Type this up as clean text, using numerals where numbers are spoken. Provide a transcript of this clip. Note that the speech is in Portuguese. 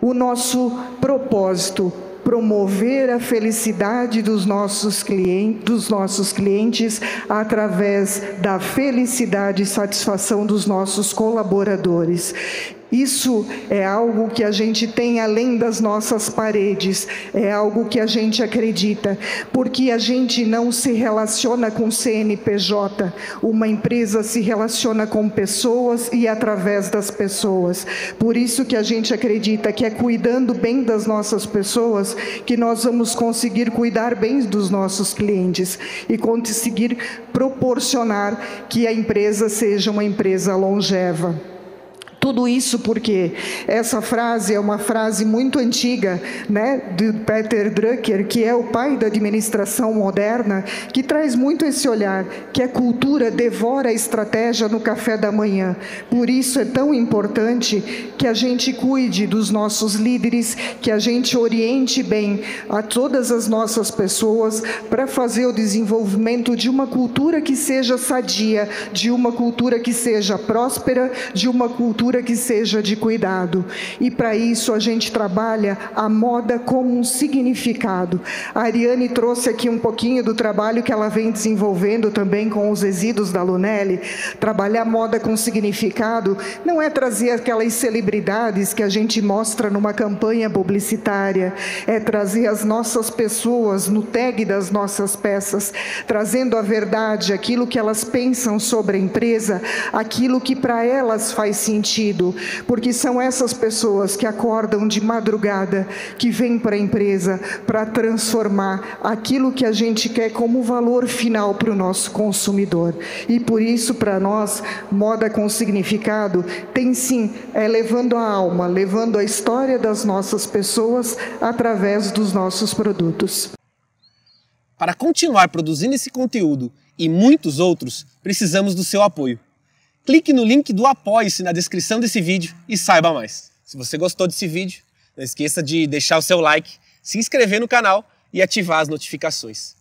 O nosso propósito: promover a felicidade dos nossos clientes através da felicidade e satisfação dos nossos colaboradores. Isso é algo que a gente tem além das nossas paredes, é algo que a gente acredita, porque a gente não se relaciona com CNPJ, uma empresa se relaciona com pessoas e através das pessoas. Por isso que a gente acredita que é cuidando bem das nossas pessoas que nós vamos conseguir cuidar bem dos nossos clientes e conseguir proporcionar que a empresa seja uma empresa longeva. Tudo isso porque essa frase é uma frase muito antiga, de Peter Drucker, que é o pai da administração moderna, que traz muito esse olhar, que a cultura devora a estratégia no café da manhã. Por isso é tão importante que a gente cuide dos nossos líderes, que a gente oriente bem a todas as nossas pessoas para fazer o desenvolvimento de uma cultura que seja sadia, de uma cultura que seja próspera, de uma cultura que seja de cuidado. E para isso a gente trabalha a moda como um significado. A Ariane trouxe aqui um pouquinho do trabalho que ela vem desenvolvendo também com os resíduos da Lunelli. Trabalhar moda com significado não é trazer aquelas celebridades que a gente mostra numa campanha publicitária, é trazer as nossas pessoas no tag das nossas peças, trazendo a verdade, aquilo que elas pensam sobre a empresa, aquilo que para elas faz sentido, porque são essas pessoas que acordam de madrugada, que vêm para a empresa para transformar aquilo que a gente quer como valor final para o nosso consumidor. E por isso, para nós, moda com significado tem sim, levando a alma, levando a história das nossas pessoas através dos nossos produtos. Para continuar produzindo esse conteúdo e muitos outros, precisamos do seu apoio. Clique no link do Apoie-se na descrição desse vídeo e saiba mais. Se você gostou desse vídeo, não esqueça de deixar o seu like, se inscrever no canal e ativar as notificações.